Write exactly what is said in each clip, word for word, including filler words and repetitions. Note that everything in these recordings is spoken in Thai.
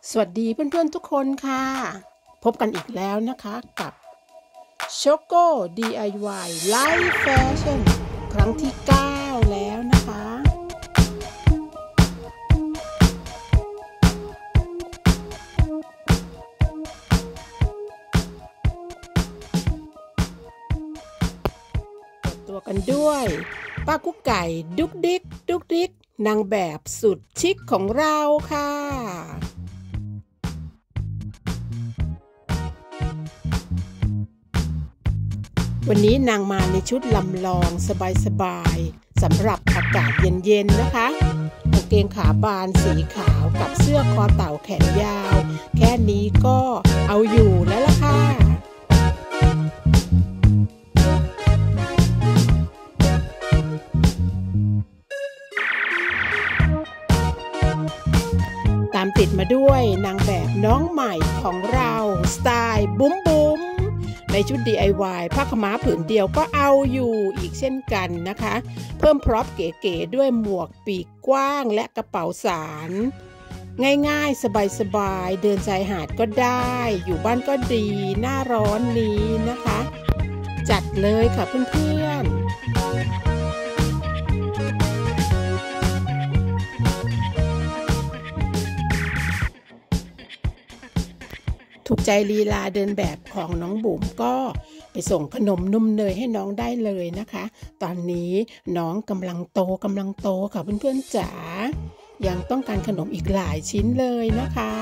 สวัสดีเพื่อนๆทุกคนค่ะพบกันอีกแล้วนะคะกับ Choco ดี ไอ วาย Live Fashion ครั้งที่เก้าแล้วนะคะเปิดตัวกันด้วยป้ากุ๊กไก่ดุกดิกดุกดิกนางแบบสุดชิคของเราค่ะวันนี้นางมาในชุดลำลองสบายๆสำหรับอากาศเย็นๆนะคะกางเกงขาบานสีขาวกับเสื้อคอเต่าแขนยาวแค่นี้ก็เอาอยู่แล้วล่ะค่ะตามติดมาด้วยนางแบบน้องใหม่ของเราสไตล์บุ้มบุ้มในชุด ดี ไอ วาย ผ้าขม้าผืนเดียวก็เอาอยู่อีกเช่นกันนะคะเพิ่มพร็อพเก๋ๆด้วยหมวกปีกกว้างและกระเป๋าสารง่ายๆสบายๆเดินชายหาดก็ได้อยู่บ้านก็ดีหน้าร้อนนี้นะคะจัดเลยค่ะเพื่อนๆถูกใจลีลาเดินแบบของน้องบุ๋มก็ไปส่งขนมนุ่มเนยให้น้องได้เลยนะคะตอนนี้น้องกำลังโตกำลังโตค่ะเพื่อนๆจ๋ายังต้องการขนมอีกหลายชิ้นเลยนะคะ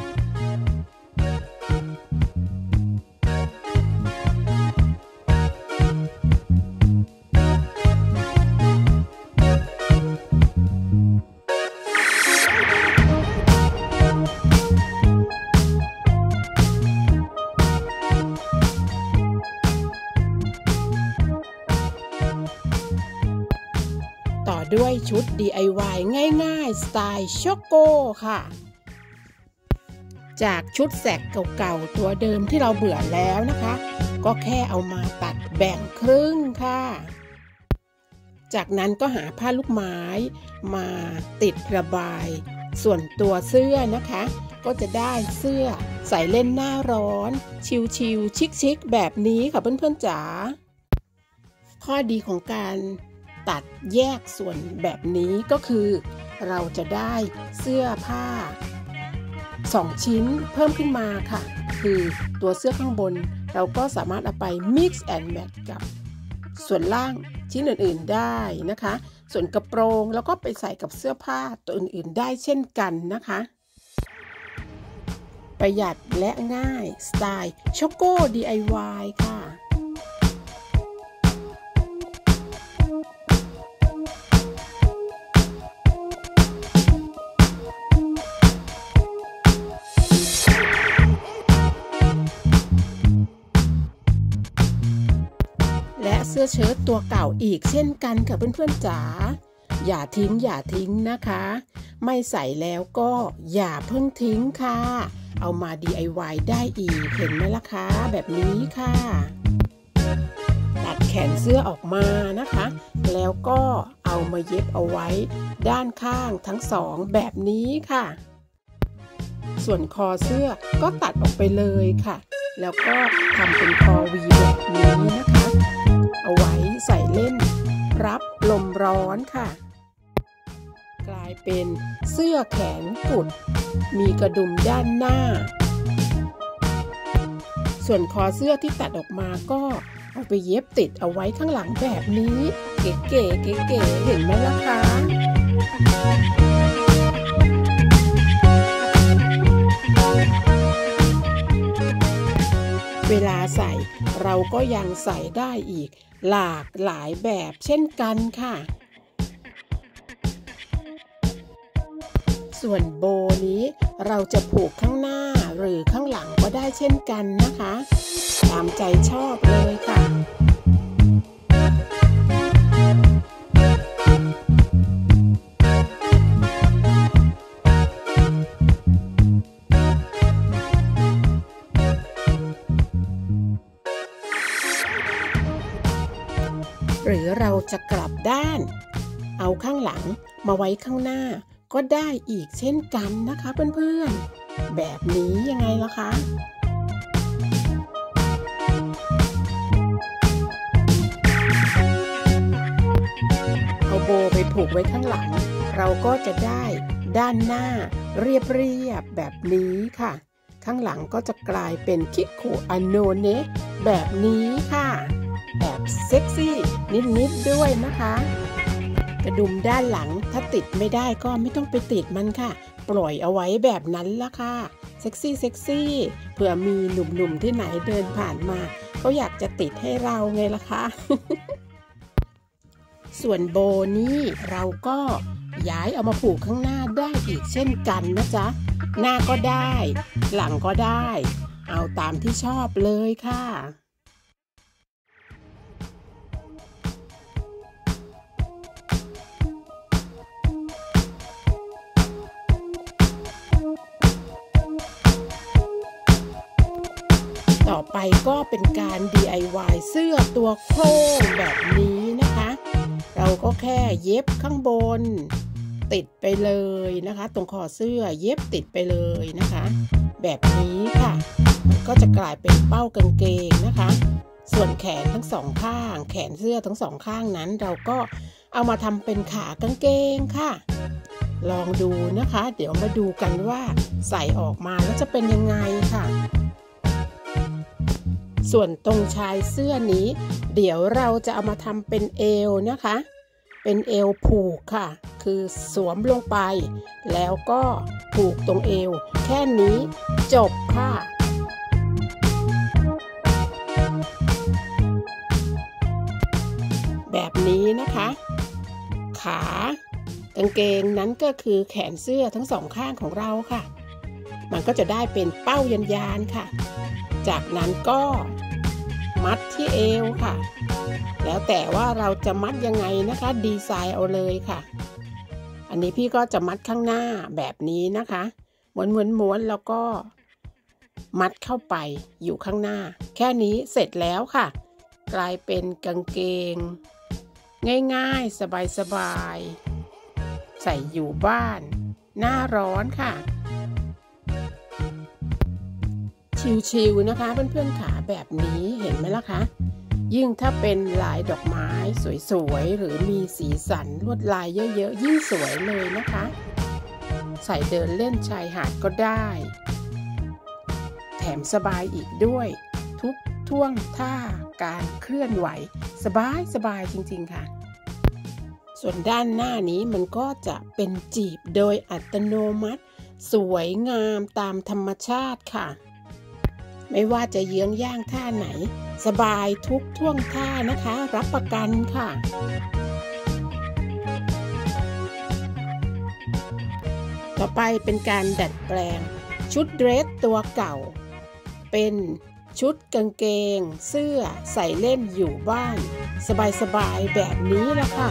ต่อด้วยชุด ดี ไอ วาย ง่ายๆสไตล์ช็อกโกค่ะจากชุดแสกเก่าๆตัวเดิมที่เราเบื่อแล้วนะคะก็แค่เอามาตัดแบ่งครึ่งค่ะจากนั้นก็หาผ้าลูกไม้มาติดระบายส่วนตัวเสื้อนะคะก็จะได้เสื้อใส่เล่นหน้าร้อนชิลๆชิคๆแบบนี้ค่ะเพื่อนๆจ๋าข้อดีของการตัดแยกส่วนแบบนี้ก็คือเราจะได้เสื้อผ้าสองชิ้นเพิ่มขึ้นมาค่ะคือตัวเสื้อข้างบนเราก็สามารถเอาไป mix and match กับส่วนล่างชิ้นอื่นๆได้นะคะส่วนกระโปรงแล้วก็ไปใส่กับเสื้อผ้าตัวอื่นๆได้เช่นกันนะคะประหยัดและง่ายสไตล์ช็อกโก ดี ไอ วาย ค่ะและเสื้อเชิ้ตตัวเก่าอีกเช่นกันค่ะเพื่อนๆจ๋าอย่าทิ้งอย่าทิ้งนะคะไม่ใส่แล้วก็อย่าเพิ่งทิ้งค่ะเอามา ดี ไอ วาย ได้อีกเห็นไหมล่ะคะแบบนี้ค่ะตัดแขนเสื้อออกมานะคะแล้วก็เอามาเย็บเอาไว้ด้านข้างทั้งสองแบบนี้ค่ะส่วนคอเสื้อก็ตัดออกไปเลยค่ะแล้วก็ทำเป็นคอวีแบบนี้นะคะเอาไว้ใส่เล่นรับลมร้อนค่ะกลายเป็นเสื้อแขนกุดมีกระดุมด้านหน้าส่วนคอเสื้อที่ตัดออกมาก็เอาไปเย็บติดเอาไว้ข้างหลังแบบนี้เก๋ๆเก๋ๆเห็นไหมล่ะคะเวลาใส่เราก็ยังใส่ได้อีกหลากหลายแบบเช่นกันค่ะส่วนโบนี้เราจะผูกข้างหน้าหรือข้างหลังก็ได้เช่นกันนะคะตามใจชอบเลยค่ะหรือเราจะกลับด้านเอาข้างหลังมาไว้ข้างหน้าก็ได้อีกเช่นกันนะคะเพื่อนๆแบบนี้ยังไงล่ะคะเอาโบไปผูกไว้ข้างหลังเราก็จะได้ด้านหน้าเรียบๆแบบนี้ค่ะข้างหลังก็จะกลายเป็นคิคุอันโนเนะแบบนี้ค่ะแอบเซ็กซี่นิดๆด้วยนะคะกระดุมด้านหลังถ้าติดไม่ได้ก็ไม่ต้องไปติดมันค่ะปล่อยเอาไว้แบบนั้นละค่ะเซ็กซี่เซ็กซี่เผื่อมีหนุ่มๆที่ไหนเดินผ่านมาเขาอยากจะติดให้เราไงล่ะคะ ส่วนโบนี้เราก็ย้ายเอามาผูกข้างหน้าได้อีกเช่นกันนะจ๊ะหน้าก็ได้หลังก็ได้เอาตามที่ชอบเลยค่ะต่อไปก็เป็นการ ดี ไอ วาย เสื้อตัวโค้งแบบนี้นะคะเราก็แค่เย็บข้างบนติดไปเลยนะคะตรงคอเสื้อเย็บติดไปเลยนะคะแบบนี้ค่ะมันก็จะกลายเป็นเป้ากางเกงนะคะส่วนแขนทั้งสองข้างแขนเสื้อทั้งสองข้างนั้นเราก็เอามาทำเป็นขากางเกงค่ะลองดูนะคะเดี๋ยวมาดูกันว่าใส่ออกมาแล้วจะเป็นยังไงค่ะส่วนตรงชายเสื้อนี้เดี๋ยวเราจะเอามาทำเป็นเอวนะคะเป็นเอวผูกค่ะคือสวมลงไปแล้วก็ผูกตรงเอวแค่นี้จบค่ะแบบนี้นะคะขากางเกงนั้นก็คือแขนเสื้อทั้งสองข้างของเราค่ะมันก็จะได้เป็นเป้ายันยานค่ะจากนั้นก็มัดที่เอวค่ะแล้วแต่ว่าเราจะมัดยังไงนะคะดีไซน์เอาเลยค่ะอันนี้พี่ก็จะมัดข้างหน้าแบบนี้นะคะม้วนม้วนม้วนแล้วก็มัดเข้าไปอยู่ข้างหน้าแค่นี้เสร็จแล้วค่ะกลายเป็นกางเกงง่ายๆสบายๆใส่อยู่บ้านหน้าร้อนค่ะชิวๆนะคะเพื่อนๆขาแบบนี้เห็นไหมล่ะคะยิ่งถ้าเป็นลายดอกไม้สวยๆหรือมีสีสันลวดลายเยอะๆยิ่งสวยเลยนะคะใส่เดินเล่นชายหาดก็ได้แถมสบายอีกด้วยทุกท่วงท่าการเคลื่อนไหวสบายสบายจริงๆค่ะส่วนด้านหน้านี้มันก็จะเป็นจีบโดยอัตโนมัติสวยงามตามธรรมชาติค่ะไม่ว่าจะเยื้องย่างท่าไหนสบายทุกท่วงท่านะคะรับประกันค่ะต่อไปเป็นการดัดแปลงชุดเดรสตัวเก่าเป็นชุดกางเกงเสื้อใส่เล่นอยู่บ้านสบายๆแบบนี้ละค่ะ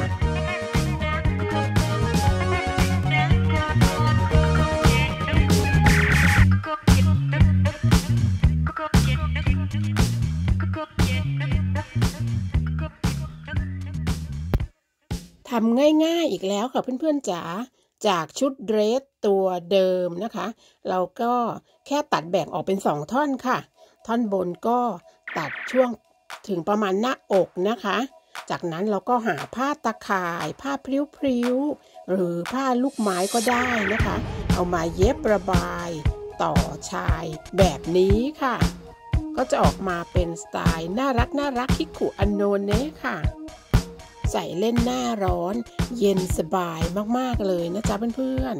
ทำง่ายๆอีกแล้วค่ะเพื่อนๆจ๋าจากชุดเดรสตัวเดิมนะคะเราก็แค่ตัดแบ่งออกเป็นสองท่อนค่ะท่อนบนก็ตัดช่วงถึงประมาณหน้าอกนะคะจากนั้นเราก็หาผ้าตะข่ายผ้าพริ้วๆหรือผ้าลูกไม้ก็ได้นะคะเอามาเย็บระบายต่อชายแบบนี้ค่ะก็จะออกมาเป็นสไตล์น่ารักน่ารักคิคุอันโนเนะค่ะใส่เล่นหน้าร้อนเย็นสบายมากๆเลยนะจ๊ะเพื่อน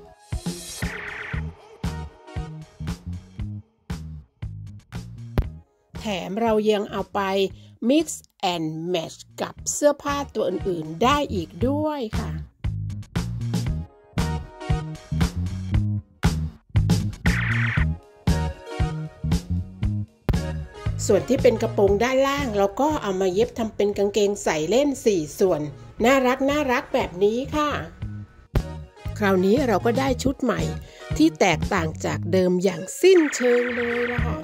ๆแถมเรายังเอาไป mix and match กับเสื้อผ้าตัวอื่นๆได้อีกด้วยค่ะส่วนที่เป็นกระโปรงด้านล่างเราก็เอามาเย็บทำเป็นกางเกงใส่เล่นสี่ส่วนน่ารักน่ารักแบบนี้ค่ะคราวนี้เราก็ได้ชุดใหม่ที่แตกต่างจากเดิมอย่างสิ้นเชิงเลยล่ะค่ะ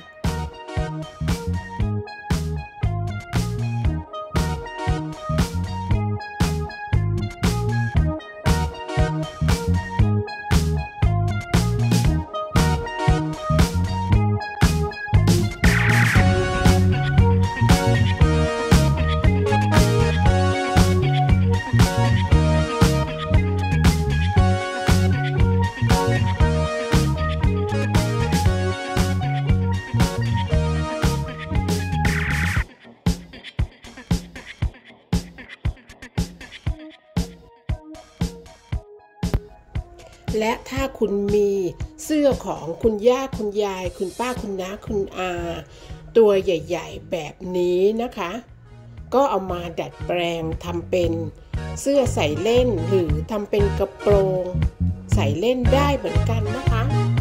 และถ้าคุณมีเสื้อของคุณย่าคุณยายคุณป้าคุณน้าคุณอาตัวใหญ่ๆแบบนี้นะคะก็เอามาดัดแปลงทำเป็นเสื้อใส่เล่นหรือทำเป็นกระโปรงใส่เล่นได้เหมือนกันนะคะ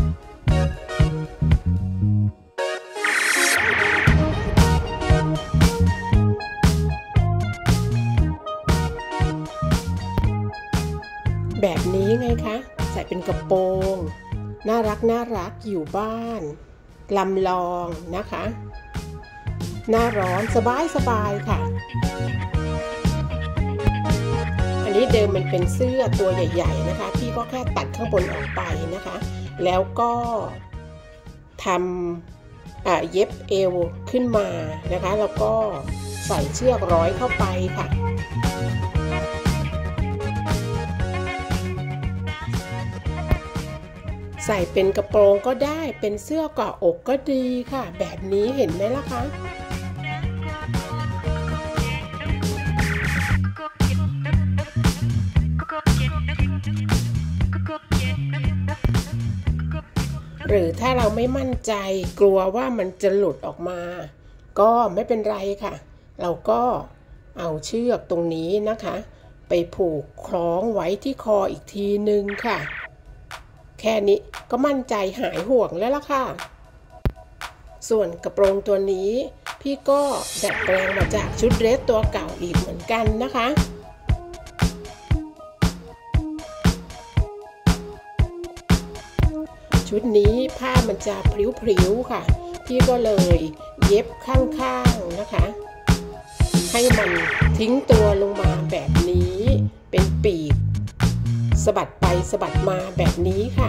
แบบนี้ไงคะใส่เป็นกระโปรงน่ารักน่ารักอยู่บ้านลำลองนะคะหน้าร้อนสบายสบายค่ะอันนี้เดิมมันเป็นเสื้อตัวใหญ่ๆนะคะพี่ก็แค่ตัดข้างบนออกไปนะคะแล้วก็ทำอ่าเย็บเอวขึ้นมานะคะแล้วก็ใส่เชือกร้อยเข้าไปค่ะใส่เป็นกระโปรงก็ได้เป็นเสื้อเกาะอกก็ดีค่ะแบบนี้เห็นไหมล่ะคะหรือถ้าเราไม่มั่นใจกลัวว่ามันจะหลุดออกมาก็ไม่เป็นไรค่ะเราก็เอาเชือกตรงนี้นะคะไปผูกคล้องไว้ที่คออีกทีนึงค่ะแค่นี้ก็มั่นใจหายห่วงแล้วล่ะค่ะส่วนกระโปรงตัวนี้พี่ก็ดัดแปลงมาจากชุดเดรสตัวเก่าอีกเหมือนกันนะคะชุดนี้ผ้ามันจะพริ้วๆค่ะพี่ก็เลยเย็บข้างๆนะคะให้มันทิ้งตัวลงมาแบบนี้เป็นปีกสะบัดไปสะบัดมาแบบนี้ค่ะ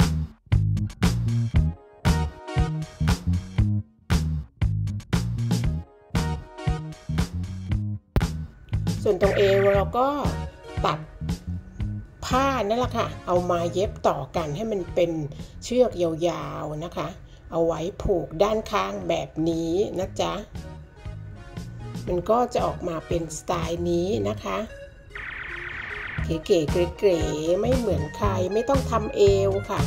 ส่วนตรงเอวเราก็ตัดผ้านั่นแหละค่ะเอามาเย็บต่อกันให้มันเป็นเชือกยาวๆนะคะเอาไว้ผูกด้านข้างแบบนี้นะจ๊ะมันก็จะออกมาเป็นสไตล์นี้นะคะเก๋ๆเก๋ๆไม่เหมือนใครไม่ต้องทำเอวค่ะ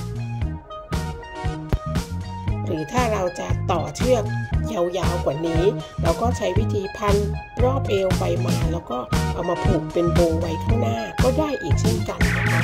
หรือถ้าเราจะต่อเชือกยาวๆกว่านี้เราก็ใช้วิธีพันรอบเอวไปมาแล้วก็เอามาผูกเป็นโบว์ไว้ข้างหน้าก็ได้อีกเช่นกันนะคะ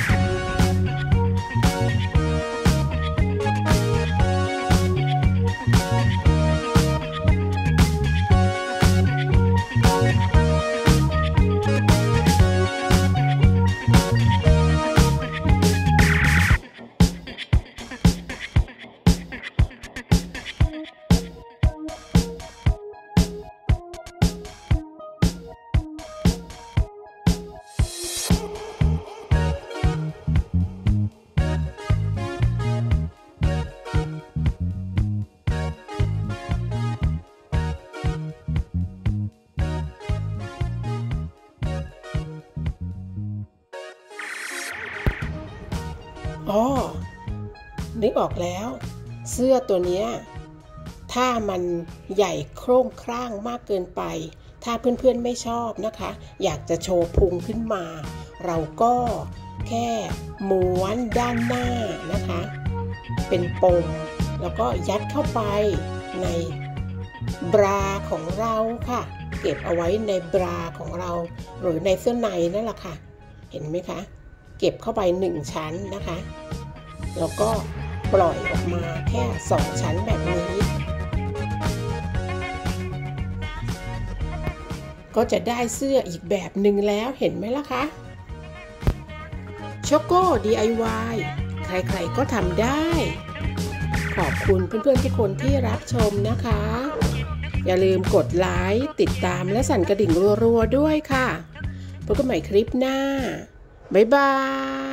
อ๋อนึกออกแล้วเสื้อตัวนี้ถ้ามันใหญ่โครงคร่างมากเกินไปถ้าเพื่อนๆไม่ชอบนะคะอยากจะโชว์พุงขึ้นมาเราก็แค่ม้วนด้านหน้านะคะเป็นปมแล้วก็ยัดเข้าไปในบราของเราค่ะเก็บเอาไว้ในบราของเราหรือในเสื้อในนั่นแหละค่ะเห็นไหมคะเก็บเข้าไปหนึ่งชั้นนะคะแล้วก็ปล่อยออกมาแค่สองชั้นแบบนี้ก็จะได้เสื้ออีกแบบหนึ่งแล้วเห็นไหมล่ะคะช็อกโก้ ดี ไอ วาย ใครๆก็ทำได้ขอบคุณเพื่อนๆทุกคนที่รับชมนะคะอย่าลืมกดไลค์ติดตามและสั่นกระดิ่งรัวๆด้วยค่ะพบกันใหม่คลิปหน้าบ๊ายบาย